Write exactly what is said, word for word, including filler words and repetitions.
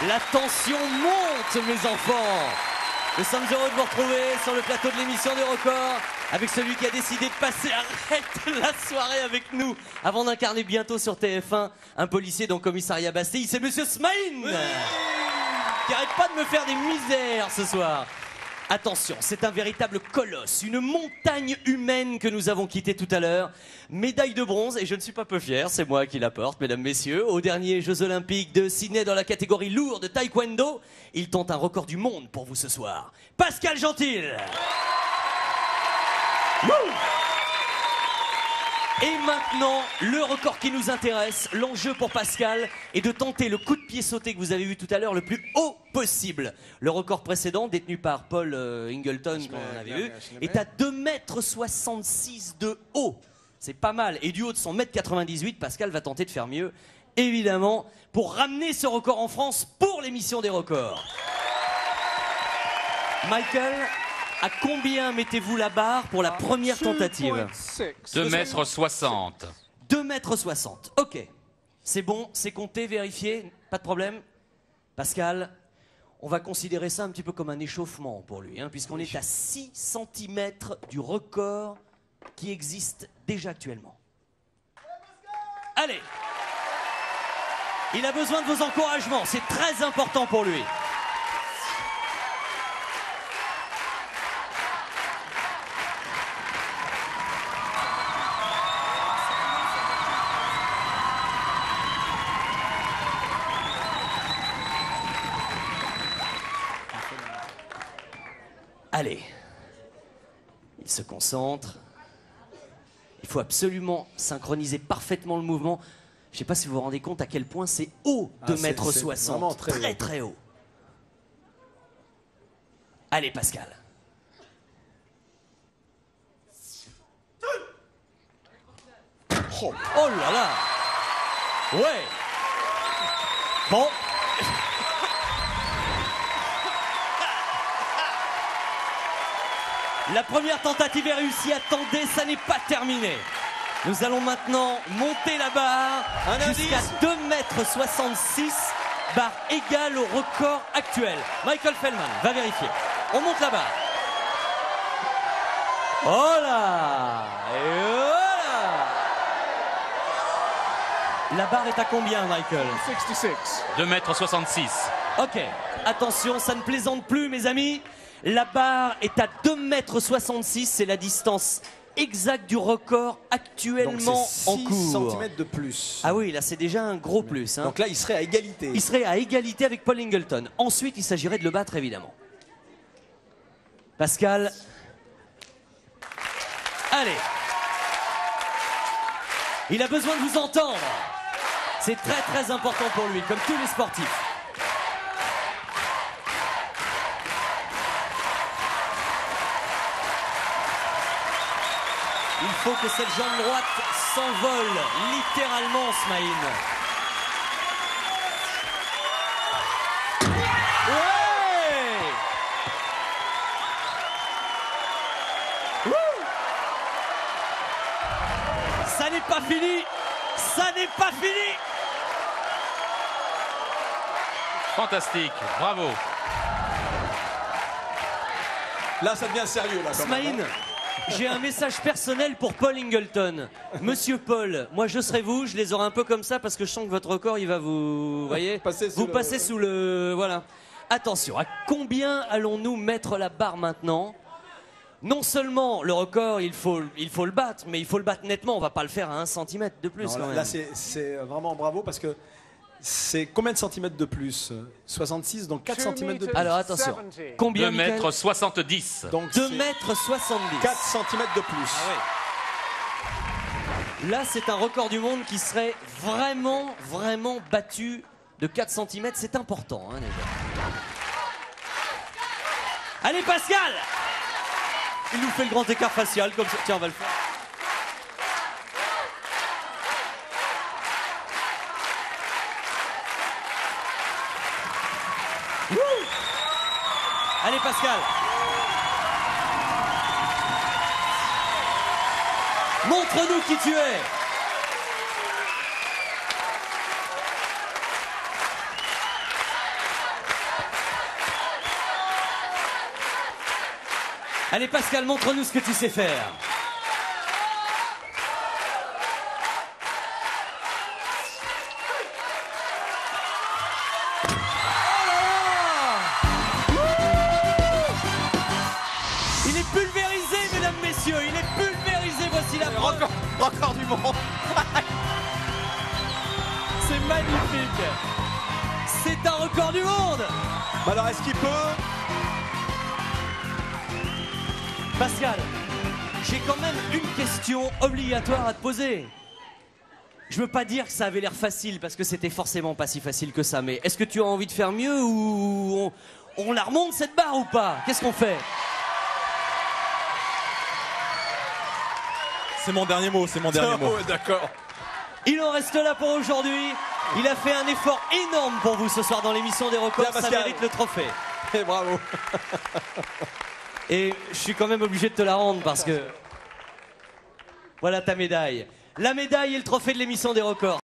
La tension monte, mes enfants. Nous sommes heureux de vous retrouver sur le plateau de l'émission des records avec celui qui a décidé de passer arrête la soirée avec nous avant d'incarner bientôt sur T F un un policier dans le commissariat Bastille. C'est Monsieur Smaïn, oui, qui arrête pas de me faire des misères ce soir. Attention, c'est un véritable colosse, une montagne humaine que nous avons quittée tout à l'heure. Médaille de bronze, et je ne suis pas peu fier, c'est moi qui la porte, mesdames, messieurs. Aux derniers Jeux Olympiques de Sydney dans la catégorie lourde taekwondo, il tente un record du monde pour vous ce soir. Pascal Gentil. Wouh! Et maintenant, le record qui nous intéresse, l'enjeu pour Pascal est de tenter le coup de pied sauté que vous avez vu tout à l'heure le plus haut possible. Le record précédent, détenu par Paul euh, Ingleton, qu'on avait vu, est à deux mètres soixante-six de haut. C'est pas mal. Et du haut de son un mètre quatre-vingt-dix-huit, Pascal va tenter de faire mieux, évidemment, pour ramener ce record en France pour l'émission des records. Michael, à combien mettez-vous la barre pour la première tentative? deux mètres soixante. deux mètres soixante, ok. C'est bon, c'est compté, vérifié, pas de problème. Pascal, on va considérer ça un petit peu comme un échauffement pour lui, hein, puisqu'on est à six centimètres du record qui existe déjà actuellement. Allez! Il a besoin de vos encouragements, c'est très important pour lui. Allez, il se concentre. Il faut absolument synchroniser parfaitement le mouvement. Je ne sais pas si vous vous rendez compte à quel point c'est haut, deux mètres soixante. Très, très, très haut. Allez, Pascal. Oh, oh là là. Ouais. Bon. La première tentative est réussie. Attendez, ça n'est pas terminé. Nous allons maintenant monter la barre jusqu'à deux mètres soixante-six, barre égale au record actuel. Michael Feldman va vérifier. On monte la barre. Oh là! Et voilà! La barre est à combien, Michael? soixante-six. deux mètres soixante-six. Ok, attention, ça ne plaisante plus, mes amis. La barre est à deux mètres soixante-six, c'est la distance exacte du record actuellement en cours. six centimètres de plus. Ah oui, là c'est déjà un gros plus. Hein. Donc là, il serait à égalité. Il serait à égalité avec Paul Ingleton. Ensuite, il s'agirait de le battre, évidemment. Pascal. Allez. Il a besoin de vous entendre. C'est très très important pour lui, comme tous les sportifs. Il faut que cette jambe droite s'envole, littéralement, Smaïn. Ouais! Wouh! Ça n'est pas fini! Ça n'est pas fini! Fantastique, bravo. Là, ça devient sérieux, là, quand Smaïn, même. j'ai un message personnel pour Paul Ingleton. Monsieur Paul, moi je serai vous, je les aurai un peu comme ça parce que je sens que votre record, il va vous... Vous voyez, passer sous vous le... passez sous le... Voilà. Attention, à combien allons-nous mettre la barre maintenant? Non seulement le record, il faut, il faut le battre, mais il faut le battre nettement. On va pas le faire à un centimètre de plus. Non, quand là, même. là c'est vraiment bravo parce que c'est combien de centimètres de plus? soixante-six, donc quatre centimètres de plus. Alors attention, combien? deux mètres soixante-dix. Donc deux mètres soixante-dix. quatre centimètres de plus. Ah oui. Là, c'est un record du monde qui serait vraiment, vraiment battu de quatre centimètres. C'est important, hein, déjà. Allez, Pascal! Il nous fait le grand écart facial, comme ça. Tiens, on va le faire. Wouh! Allez, Pascal! Montre-nous qui tu es! Allez Pascal, montre-nous ce que tu sais faire. Il est pulvérisé, mesdames, messieurs, il est pulvérisé, voici la preuve. Record, record du monde. C'est magnifique. C'est un record du monde. Bah alors, est-ce qu'il peut? Pascal, j'ai quand même une question obligatoire à te poser. Je veux pas dire que ça avait l'air facile, parce que c'était forcément pas si facile que ça, mais est-ce que tu as envie de faire mieux ou on, on la remonte cette barre ou pas? Qu'est-ce qu'on fait? C'est mon dernier mot, c'est mon dernier mot. Ouais, d'accord. Il en reste là pour aujourd'hui. Il a fait un effort énorme pour vous ce soir dans l'émission des records. Bien, ça Pascal. mérite le trophée. Et bravo. Et je suis quand même obligé de te la rendre parce que... Voilà ta médaille. La médaille et le trophée de l'émission des records.